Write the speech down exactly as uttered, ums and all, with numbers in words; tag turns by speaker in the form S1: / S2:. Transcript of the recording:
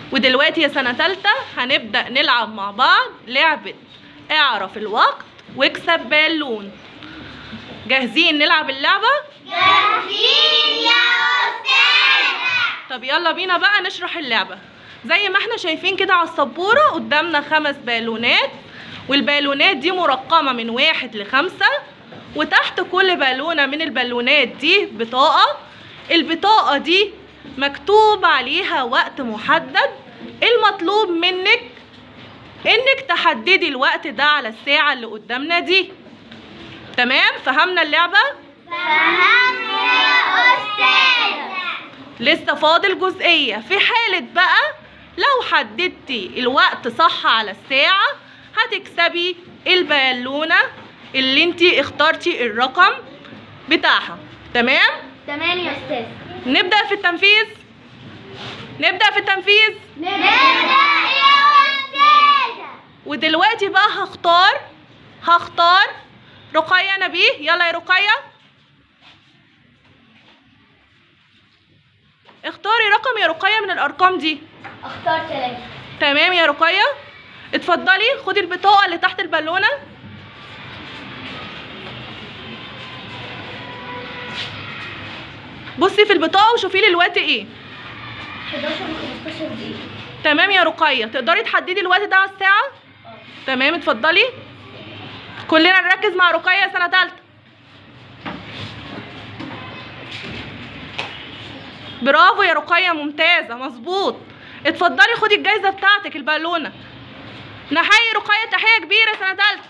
S1: ودلوقتي يا سنة تالتة هنبدأ نلعب مع بعض لعبة اعرف الوقت واكسب بالون. جاهزين نلعب اللعبة؟
S2: جاهزين يا أستاذة.
S1: طب يلا بينا بقى نشرح اللعبة. زي ما احنا شايفين كده على السبورة قدامنا خمس بالونات، والبالونات دي مرقمة من واحد لخمسة، وتحت كل بالونة من البالونات دي بطاقة. البطاقة دي مكتوب عليها وقت محدد. المطلوب منك انك تحددي الوقت ده على الساعة اللي قدامنا دي. تمام؟ فهمنا اللعبة؟
S2: فهمنا يا أستاذة.
S1: لسه فاضل جزئية. في حالة بقى لو حددتي الوقت صح على الساعة هتكسبي البالونة اللي انتي اخترتي الرقم بتاعها. تمام؟
S2: تمام يا أستاذة.
S1: نبدأ في التنفيذ. نبدأ في التنفيذ.
S2: نبدأ يا أستاذة.
S1: ودلوقتي بقى هختار هختار رقية نبيه. يلا يا رقية اختاري رقم يا رقية من الأرقام دي.
S2: اختار ثلاثة.
S1: تمام يا رقية، اتفضلي خدي البطاقة اللي تحت البالونة. بصي في البطاقة وشوفي لي الوقت ايه.
S2: حداشر وخمستاشر دقيقة.
S1: تمام يا رقية، تقدري تحددي الوقت ده على الساعة؟
S2: اه.
S1: تمام اتفضلي. كلنا نركز مع رقية سنة تالتة. برافو يا رقية، ممتازة، مظبوط. اتفضلي خدي الجايزة بتاعتك البالونة. نحيي رقية تحية كبيرة سنة تالتة.